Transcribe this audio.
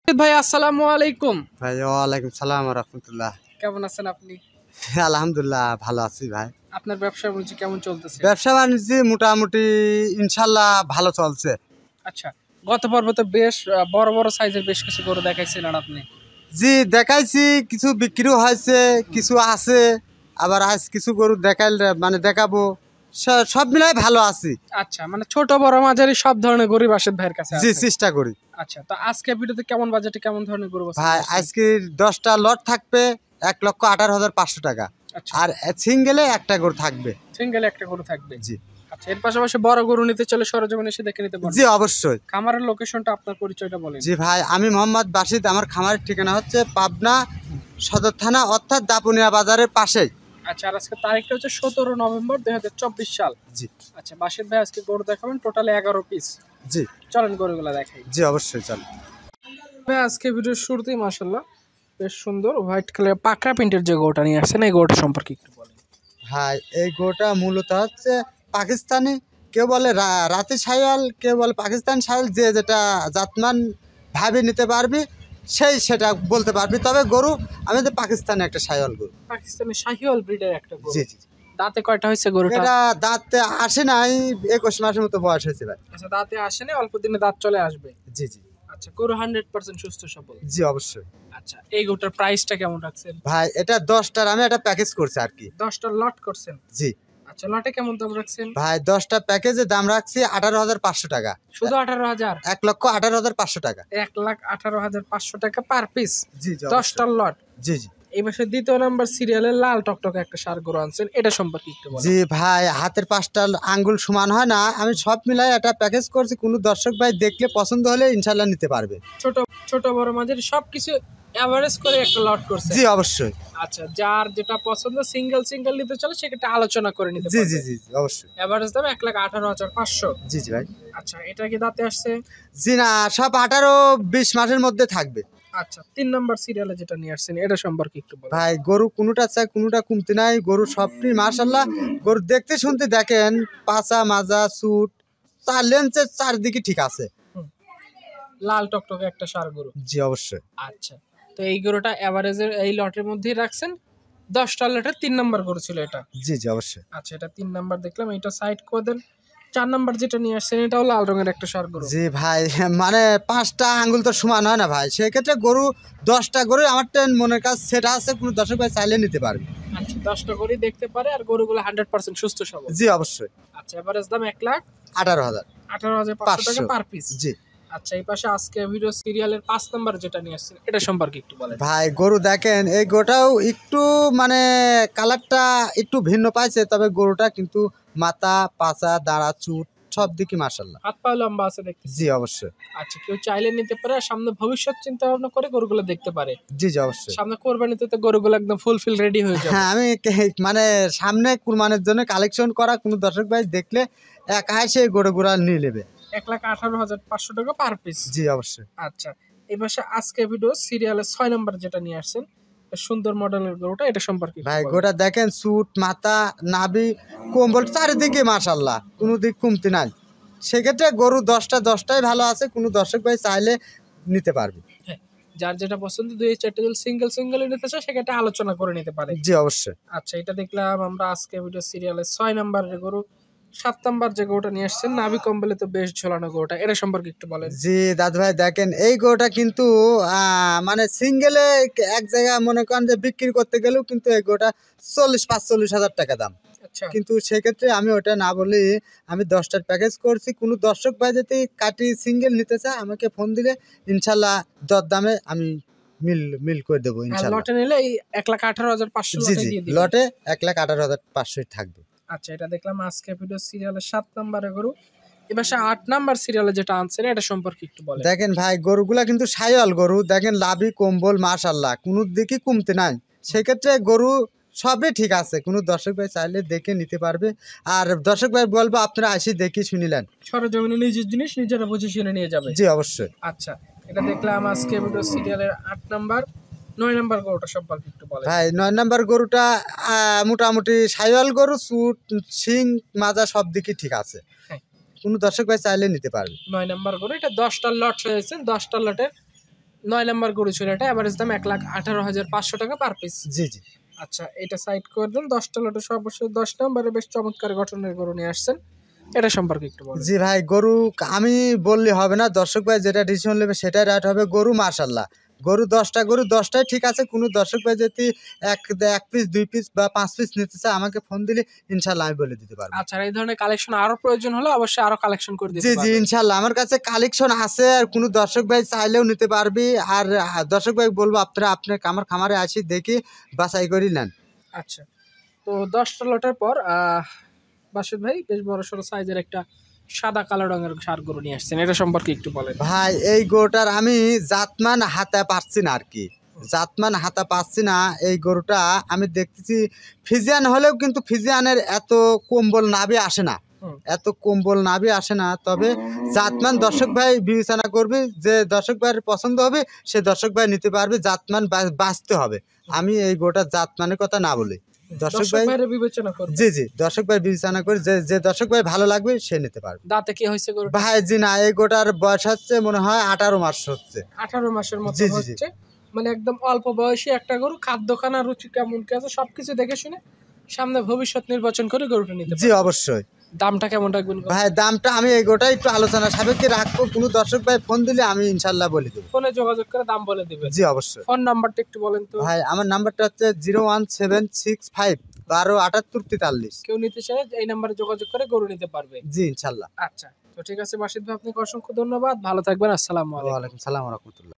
ভাই আসসালামু আলাইকুম। ভাই ওয়ালাইকুম সালাম রাহমাতুল্লাহ। কেমন আছেন আপনি? আলহামদুলিল্লাহ ভালো আছি ভাই। আপনার ব্যবসা বাণিজ্য কেমন চলতেছে? ব্যবসা বাণিজ্য মোটামুটি ইনশাল্লাহ ভালো চলছে। আচ্ছা, গত পর্বে তো বেশ বড় বড় সাইজের বেশ কিছু গরু দেখাইছিলেন আপনি। জি দেখাইছি, কিছু বিক্রিও হয়েছে, কিছু আছে, আবার আজ কিছু গরু দেখাবো। সব মিলাই ভালো আছি। আচ্ছা, মানে ছোট বড় মাঝারি সব ধরনের গরু বাসেদ ভাইয়ের কাছে জি আছে। চেষ্টা করি। আচ্ছা, তো আজকে ভিডিওতে কেমন বাজেটে কেমন ধরনের গরু আছে? ভাই আজকে 10টা লট থাকবে 1,18,500 টাকা। আচ্ছা, আর সিঙ্গেলে একটা গরু থাকবে। সিঙ্গেল একটা গরু থাকবে। জি আচ্ছা, এর পাশাপাশি বড় গরু নিতে চলে সরজমিনে এসে দেখে নিতে পারবেন। জি অবশ্যই। খামারের লোকেশনটা আপনার পরিচয়টা বলেন। জি ভাই, আমি মোহাম্মদ বাসিদ। আমার খামারের ঠিকানা হচ্ছে পাবনা সদর থানা, অর্থাৎ দাপুনিয়া বাজারের পাশেই। আচ্ছা, আর আজকে তারিখটা হচ্ছে 17 নভেম্বর 2024 সাল। জি আচ্ছা, বাসিদ ভাই আজকে গরু দেখাবেন টোটাল 11 পিস। জি চলেন গরুগুলো দেখাই। জি অবশ্যই চল। ভাই আজকে ভিডিওর শুরুতেই মাশাআল্লাহ বেশ সুন্দর হোয়াইট কালার পাকড়া প্রিন্টের যে গরুটা নিয়ে আসছেন, এই গরুটা সম্পর্কে একটু বলেন। ভাই এই গরুটা মূলত হচ্ছে পাকিস্তানি, কেউ বলে রাতি শাহিওয়াল, কেউ বলে পাকিস্তান শাহিওয়াল, যে যেটা জাতমান ভাবে নিতে পারবি সেটা বলতে পারবি। তবে গরু আমাদের পাকিস্তানি একটা শাহিওয়াল গরু। পাকিস্তানি শাহিওয়াল ব্রিডের একটা গরু। জি জি। দাঁতে কয়টা হয়েছে গরুটা? এটা দাঁতে আসে নাই, 21 মাসের মতো বয়স হয়েছে ভাই। আচ্ছা, দাঁতে আসেনি, অল্প দিনে দাঁত চলে আসবে। জি জি আচ্ছা, গরু 100% সুস্থ সবল। জি অবশ্যই। আচ্ছা, এই গরুটার প্রাইসটা কেমন রাখছেন? ভাই এটা 10টার আমি একটা প্যাকেজ করছি আর কি। 10টা লট করছেন? জি আচ্ছা, লটে কেমন দাম রাখছেন? ভাই 10টা প্যাকেজের দাম রাখছি 18,500 টাকা। শুধু 18,000? 1,18,500 টাকা। 1,18,500 টাকা পার পিস। জি জি 10টার লট। জি জি এই মাসে দ্বিতীয় নাম্বার সিরিয়ালের লাল টকটকে একটা ষাঁড় গরু আনছেন, এটা সম্পর্কে একটু বলেন। জি ভাই, হাতের 5টা আঙ্গুল সমান হয় না, আমি সব মিলাই একটা প্যাকেজ করছি। কোনো দর্শক ভাই দেখলে পছন্দ হলে ইনশাল্লাহ নিতে পারবে। ছোট ছোট বড় মাঝারি সবকিছু এভারেজ করে একটা লট করছে। জি অবশ্যই। আচ্ছা, যার যেটা পছন্দ সিঙ্গেল নিতে চলে সেটা আলোচনা করে নিতে জি পারবে। জি জি অবশ্যই। এভারেজ দাম 1,18,500। জি জি ভাই। আচ্ছা, এটা কি দাঁতে আসছে? জি না, সব 18-20 মাসের মধ্যে থাকবে। আচ্ছা, 3 নাম্বার সিরিয়ালে যেটা নিয়ে আসছেন এটা সম্পর্কে একটু বলুন। ভাই গরু কোনোটা চাই কোনোটা কমতি নাই, গরু সবটি মাশাল্লাহ। গরু দেখতে শুনতে দেখেন, পাছা মাজা সুট চার লেন্সের চারদিকে ঠিক আছে। লাল টকটকে একটা ষাঁড় গরু। জি অবশ্যই। আচ্ছা, তো এই গরুটা এভারেজের এই লটের মধ্যেই রাখছেন। 10টা লটের 3 নাম্বার গরু ছিল এটা। জি জি অবশ্যই। আচ্ছা, এটা 3 নাম্বার দেখলাম, এটা সাইড করে দেন। 4 নাম্বার যেটা নিয়ে আসছেন এটাও লাল রঙের একটা ষাঁড় গরু। জি ভাই, মানে 5টা আঙ্গুল তো সমান হয় না ভাই, সেক্ষেত্রে গরু 10টা গরু আমার মনের কাছে সেটা আছে, কোনো দর্শক ভাই চাইলে নিতে পারবে। আচ্ছা, 10টা গরু দেখতে পারে, আর গরুগুলো 100% সুস্থ সবল। জি অবশ্যই। আচ্ছা, এভারেজ দাম 18,000 1,18,500 টাকা পার পিস। জি আচ্ছা, এই পাশে আজকে ভিডিও সিরিয়ালের 5 নাম্বার যেটা নিয়ে আসছেন এটা সম্পর্কে একটু বলেন। ভাই গরু দেখেন, এই গরুটাও একটু মানে কালারটা একটু ভিন্ন পাইছে, তবে গরুটা কিন্তু মাথা পাছা দাঁড়া চুট সব দিকে মাশাআল্লাহ। হাত পা লম্বা আছে দেখতে। জি অবশ্যই। আচ্ছা, কেউ চাইলে নিতে পারে, আর সামনে ভবিষ্যৎ চিন্তা ভাবনা করে গরুগুলো দেখতে পারে। জি জি অবশ্যই। সামনে কোরবানিতে তো গরুগুলো একদম ফুলফিল রেডি হয়ে যাবে। হ্যাঁ, আমি মানে সামনে কুরবানির জন্য কালেকশন করা, কোনো দর্শক ভাই দেখলে একাই সেই গরুগুলা নিয়ে নেবে। 1,18,500 টাকা পার পিস। জি অবশ্যই। আচ্ছা, এই পাশে আজকে ভিডিও সিরিয়ালের 6 নাম্বার যেটা নিয়ে আসছেন সুন্দর মডেলের গরুটা, এটা সম্পর্কে একটু ভাই বলেন। গোটা দেখেন, সুট মাথা নাভি কম্বল চারিদিকে মাশাআল্লাহ, কোনো দিক কমতি নাই। সেক্ষেত্রে গরু 10টাই ভালো আছে, কোনো দর্শক ভাই চাইলে নিতে পারবে। হ্যাঁ, যার যেটা পছন্দ 2-4টা যদি সিঙ্গেল নিতে চায় সেক্ষেত্রে আলোচনা করে নিতে পারে। জি অবশ্যই। আচ্ছা, এটা দেখলাম আমরা আজকে ভিডিও সিরিয়ালের 6 নাম্বারের গরু। 7 নাম্বার যে গরুটা নিয়ে আসছেন নাভি কম্বলে তো বেশ ঝোলানো গরুটা, এটা সম্পর্কে একটু বলেন। জি দাদু ভাই দেখেন, এই গরুটা কিন্তু মানে সিঙ্গেলে এক জায়গায় মনে করেন যে বিক্রি করতে গেলেও কিন্তু এই গরুটা 40-45 হাজার টাকা দাম। আচ্ছা, কিন্তু সেক্ষেত্রে আমি ওটা না বলি, আমি 10টার প্যাকেজ করছি। কোনো দর্শক ভাই যদি কাটি সিঙ্গেল নিতে চায় আমাকে ফোন দিলে ইনশাল্লাহ দরদামে আমি মিল করে দেবো আর ইনশাল্লাহ। লটে নিলে এই 1,18,500 জি লটে জি দিয়ে দিবেন। লটে 1,18,500 থাকবে। আচ্ছা, এটা দেখলাম আজকে ভিডিও সিরিয়ালের 7 নাম্বারের গরু। এবার 8 নাম্বার সিরিয়ালে যেটা আনছেন এটা সম্পর্কে একটু বলেন। দেখেন ভাই গরুগুলা কিন্তু শাহিওয়াল গরু, দেখেন লাভি কম্বল মাশাআল্লাহ, কোনো দিকই কমতে নাই। সেক্ষেত্রে গরু সবই ঠিক আছে, কোনো দর্শক ভাই চাইলে দেখে নিতে পারবে। আর দর্শক ভাই বলবো আপনারা আসি দেখি শুনিলেন। সরজমিনে নিজের জিনিস নিজেরা বুঝে শুনে নিয়ে যাবে। জি অবশ্যই। আচ্ছা, এটা দেখলাম আজকে ভিডিও সিরিয়ালের 8 নাম্বার। 9 নাম্বার গরুটা সম্পর্কে একটু বলেন। ভাই 9 নাম্বার গরুটা মোটামুটি শাহিওয়াল গরু, চুট শিং মাজা সব দিকে ঠিক আছে, কোনো দর্শক ভাই চাইলে নিতে পারবে। 9 নাম্বার গরু, এটা 10টা লট হয়েছে। 10টা লটের 9 নাম্বার গরু ছিল এটা, এভারেজ দাম 1,18,500 টাকা পার পিস। জি জি আচ্ছা, এটা সাইড করে দেন। 10টা লটে সর্বশেষ 10 নম্বরে বেশ চমৎকার গঠনের গরু নিয়ে আসছেন, এটা সম্পর্কে একটু বলুন। জি ভাই, গরু আমি বললে হবে না, দর্শক ভাই যেটা ডিসিশন নেবে সেটাই রাইট হবে। গরু মাশাল্লাহ, গরু 10টা, গরু 10টাই ঠিক আছে। কোনো দর্শক ভাই যদি এক পিস 2 পিস বা 5 পিস নিতে চায় আমাকে ফোন দিলে ইনশাল্লাহ আমি বলে দিতে পারবো। আচ্ছা, আর এই ধরনের কালেকশন আরো প্রয়োজন হলে অবশ্যই আরো কালেকশন করে দিতে জি জি পারবেন। ইনশাল্লাহ আমার কাছে কালেকশন আছে, আর কোনো দর্শক ভাই চাইলেও নিতে পারবি। আর দর্শক ভাই বলবো আপনারা আপনার আমার খামারে আসি দেখি বাছাই করি নেন। আচ্ছা, তো 10টা লটের পর বাসুদ ভাই বেশ বড় সড়ো সাইজের একটা সাদা কালো রঙের ষাঁড় গরু নিয়ে আসছেন, এটা সম্পর্কে একটু বলেন। ভাই এই গরুটার আমি জাতমান হাতে পাচ্ছি না আর কি, জাতমান হাতা পাচ্ছি না। এই গরুটা আমি দেখতেছি ফিজিয়ান হলেও কিন্তু ফিজিয়ানের এত কম্বল নাভি আসে না, হুম। এত কম্বল নাভি আসে না। তবে জাতমান দর্শক ভাই বিবেচনা করবে, যে দর্শক ভাইয়ের পছন্দ হবে সে দর্শক ভাই নিতে পারবে। জাতমান বাঁচতে হবে, আমি এই গরুটার জাতমানের কথা না বলি, দর্শক ভাই ভাইয়ের বিবেচনা করবে। জি জি দর্শক ভাই বিবেচনা করে যে দর্শক ভাই ভালো লাগবে সে নিতে পারবে। দাঁতে কি হয়েছে গরু? ভাই জি না, এই গোটার বয়স হচ্ছে মনে হয় 18 মাস হচ্ছে। 18 মাসের মতো জি, জি, জি। হচ্ছে, মানে একদম অল্প বয়সী একটা গরু। খাদ্যখানা রুচি কেমন কি আছে সবকিছু দেখে শুনে সামনে ভবিষ্যৎ নির্বাচন করে গরুটা নিতে জি পারবেন। অবশ্যই। দামটা কেমন রাখবেন? ভাই দামটা আমি এই গোটা একটু আলোচনা সাপেক্ষে রাখবো, কোনো দর্শক ভাই ফোন দিলে আমি ইনশাল্লাহ বলে দেবো। ফোনে যোগাযোগ করে দাম বলে দিবেন। জি অবশ্যই। ফোন নাম্বারটা একটু বলেন তো। ভাই আমার নাম্বারটা হচ্ছে 01765 127843। কেউ নিতে চাইলে এই নাম্বারে যোগাযোগ করে গরু নিতে পারবে। জি ইনশাল্লাহ। আচ্ছা, তো ঠিক আছে বাসিদ ভাই, আপনাকে অসংখ্য ধন্যবাদ, ভালো থাকবেন, আসসালামু আলাইকুম। ওয়ালাইকুম সালাম ওয়া রাহমাতুল্লাহ।